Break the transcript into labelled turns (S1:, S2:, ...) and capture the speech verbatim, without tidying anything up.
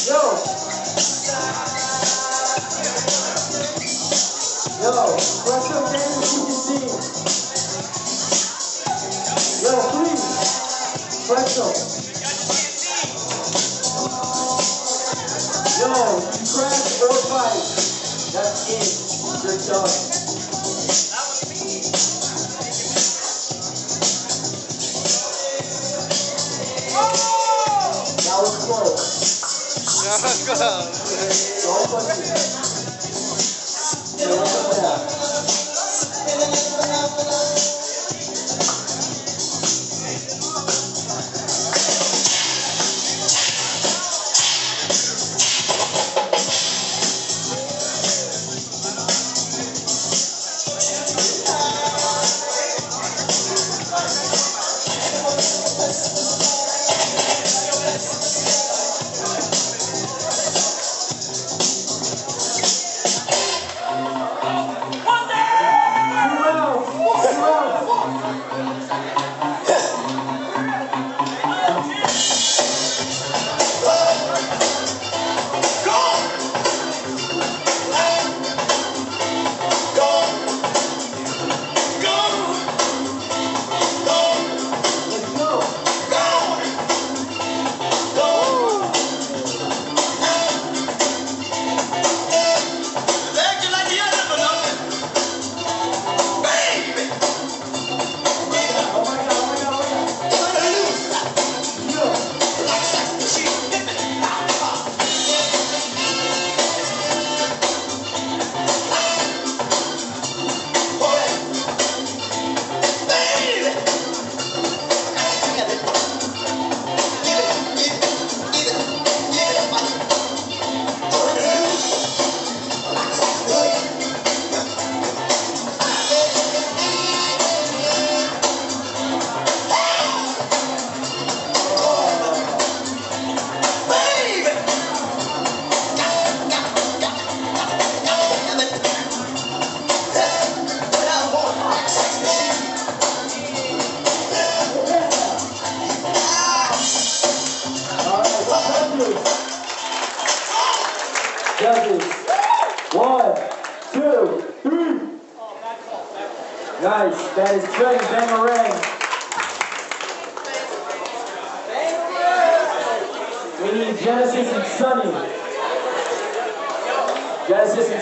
S1: Yo! Yo, what's up, Daniel? You can see. Yo, please. Pretzel. Yo, you crash or fight. That's it. You're done. That was close.
S2: That was close.
S1: Don't push it. Yeah, what's up with that? Judges, one, two, three. Nice, that is Trey Bangarang. We need Genesis and Sunny. Genesis and